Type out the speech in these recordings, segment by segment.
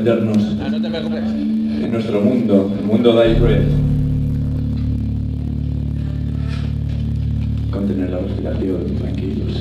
meternos en nuestro mundo, el mundo de Breath. Contener la respiración, tranquilos.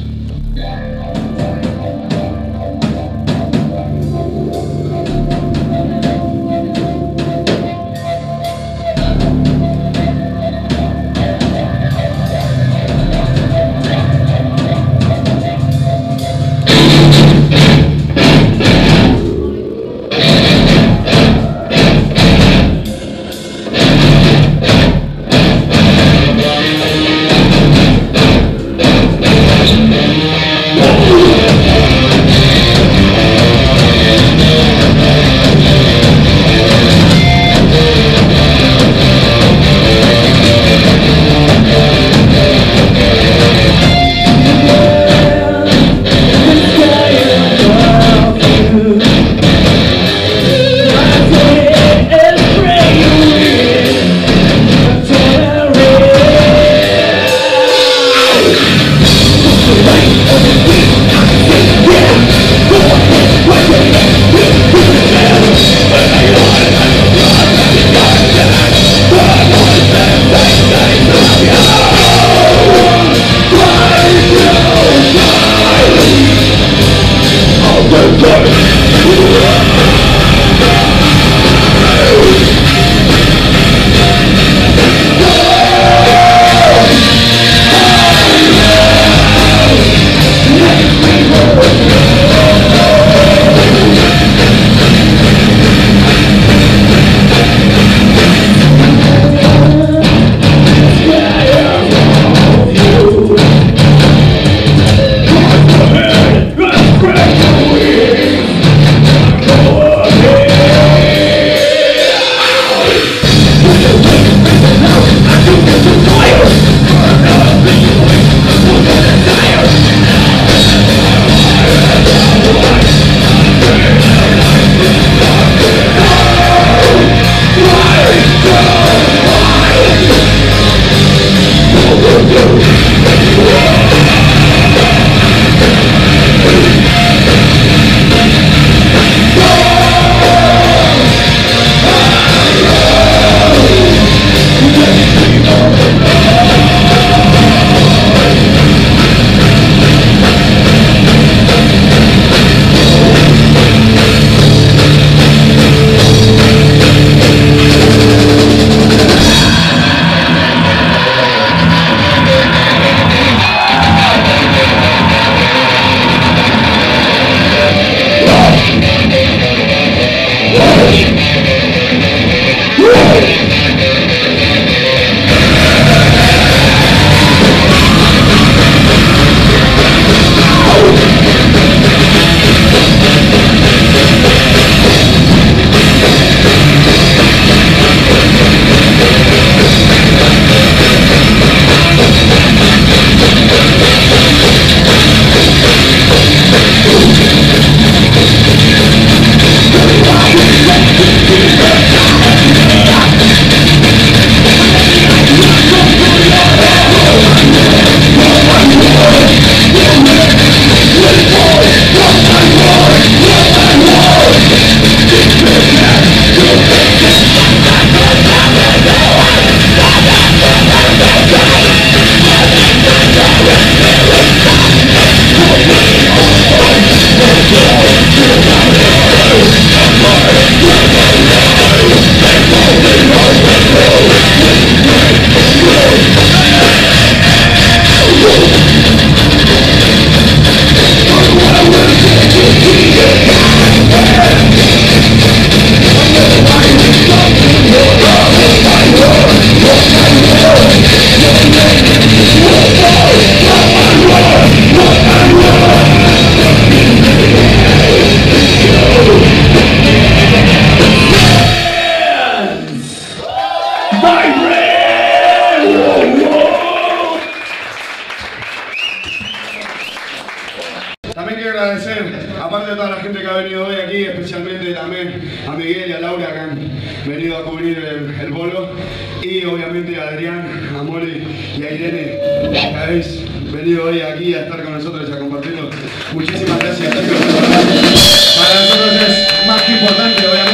También quiero agradecer, aparte de toda la gente que ha venido hoy aquí, especialmente también a Miguel y a Laura que han venido a cubrir el bolo, y obviamente a Adrián, a Moli y a Irene, que habéis venido hoy aquí a estar con nosotros y a compartirlo. Muchísimas gracias. Para nosotros es más que importante, obviamente.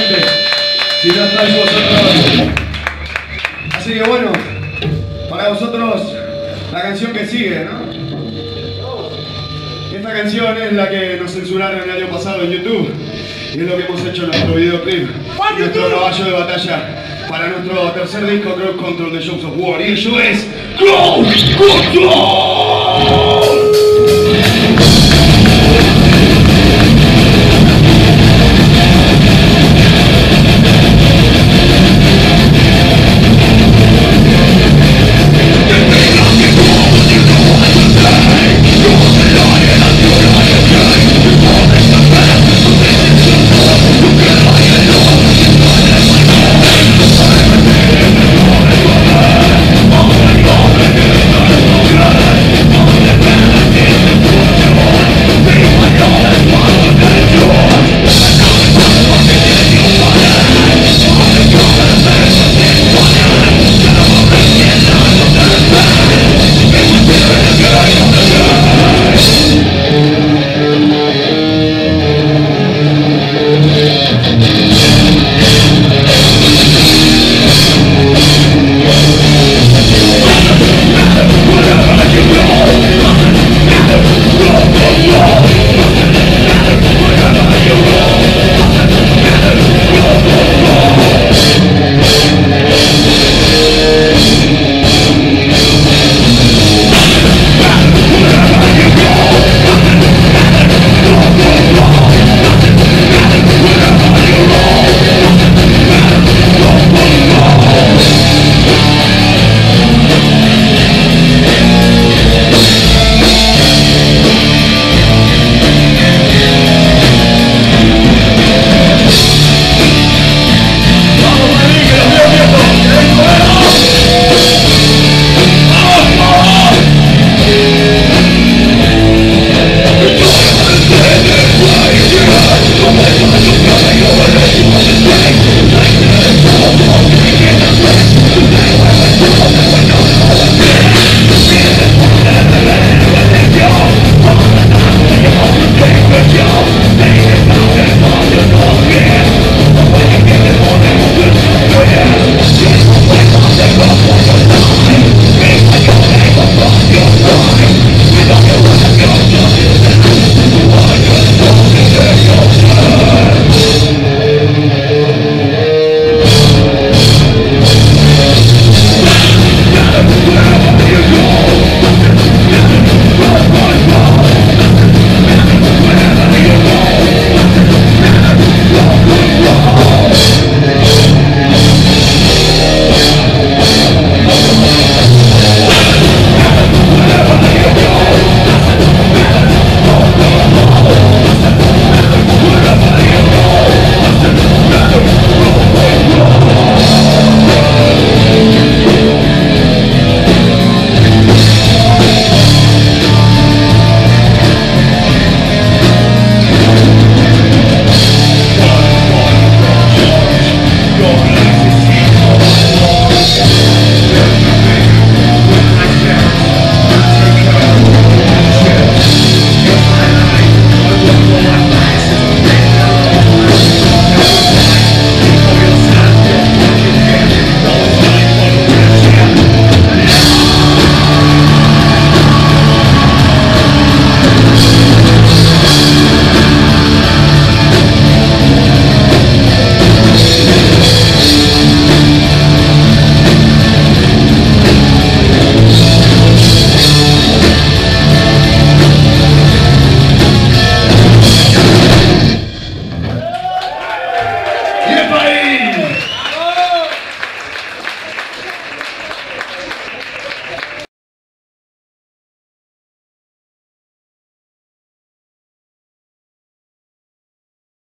Así que bueno, para vosotros la canción que sigue, ¿no? Esta canción es la que nos censuraron el año pasado en YouTube y es lo que hemos hecho en nuestro videoclip, nuestro caballo de batalla para nuestro tercer disco, Crowd Control de Shows of War, y ello es Crowd Control.